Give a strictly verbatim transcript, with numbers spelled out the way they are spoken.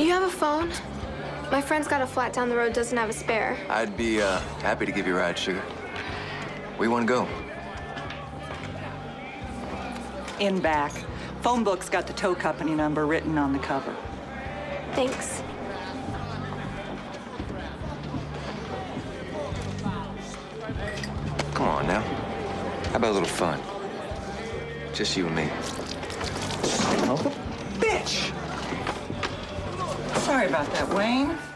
You have a phone? My friend's got a flat down the road, doesn't have a spare. I'd be uh, happy to give you a ride, sugar. Where you want to go? In back. Phone book's got the tow company number written on the cover. Thanks. Come on now. How about a little fun? Just you and me. Son of a bitch! Sorry about that, Wayne.